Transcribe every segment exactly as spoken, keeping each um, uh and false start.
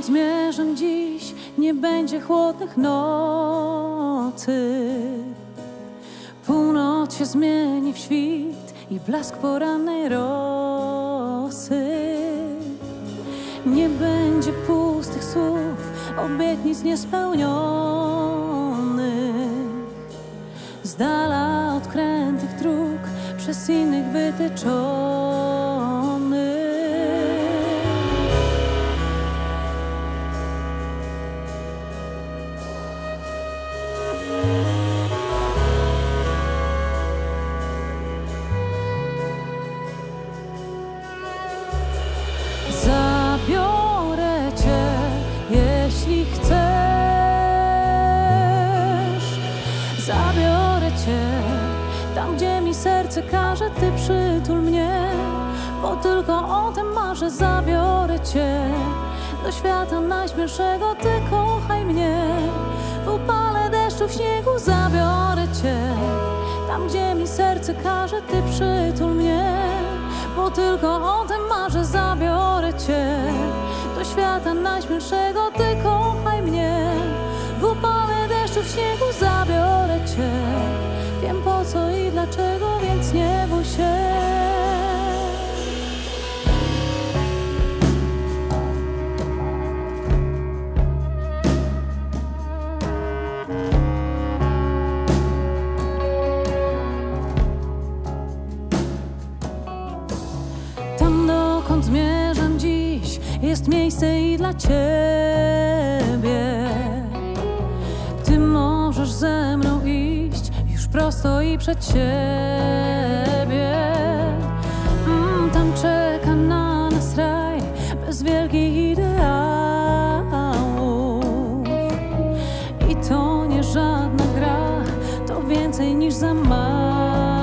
dokąd zmierzam dziś, nie będzie chłodnych nocy. Północ się zmieni w świt i blask porannej rosy. Nie będzie pustych słów, obietnic niespełnionych, z dala od krętych dróg, przez innych wytyczonych. Zabiorę cię, jeśli chcesz. Zabiorę cię tam, gdzie mi serce każe, ty przytul mnie, bo tylko o tym marzę. Zabiorę cię do świata najśmielszego, ty kochaj mnie. W upale deszczu, w śniegu zabiorę cię tam, gdzie mi serce każe, ty przytul mnie, bo tylko o tym marzę. Zabiorę cię do świata najśmielszego, ty kochaj mnie. W upale deszczu, w śniegu zabiorę cię. Wiem po co i dlaczego, więc nie bój się. Tam, dokąd zmierzam dziś, jest miejsce i dla ciebie. Ty możesz ze mną iść już prosto i przed siebie. Mm, tam czeka na nas raj bez wielkich ideałów. I to nie żadna gra, to więcej niż za mało.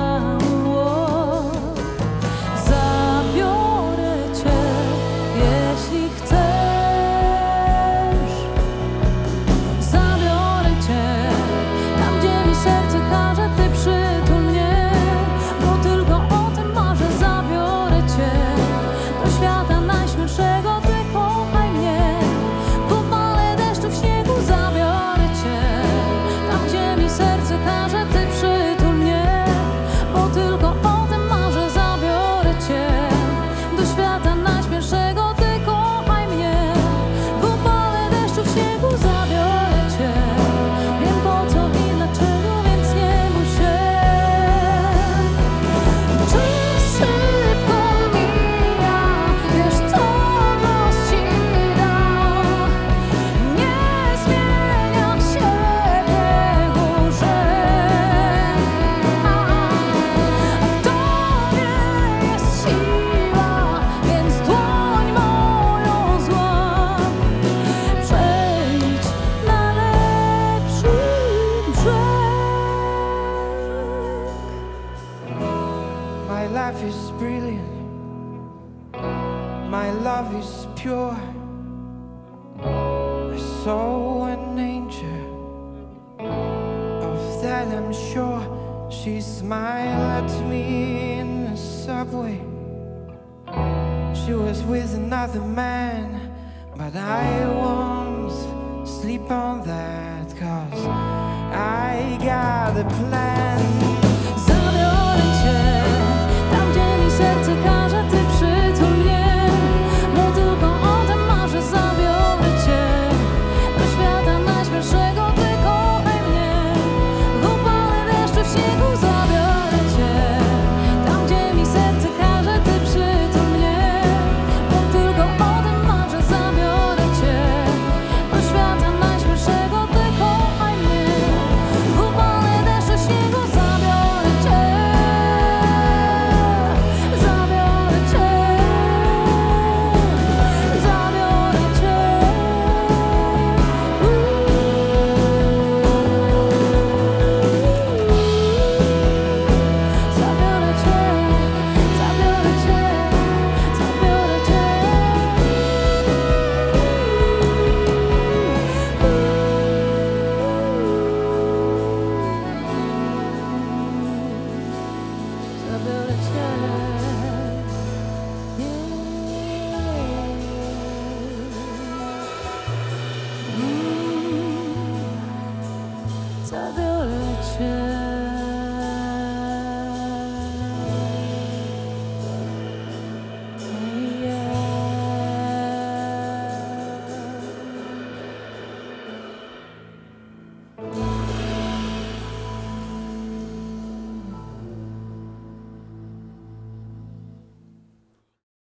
My life is brilliant, my love is pure. I saw an angel, of that I'm sure. She smiled at me in the subway. She was with another man, but I won't sleep on that.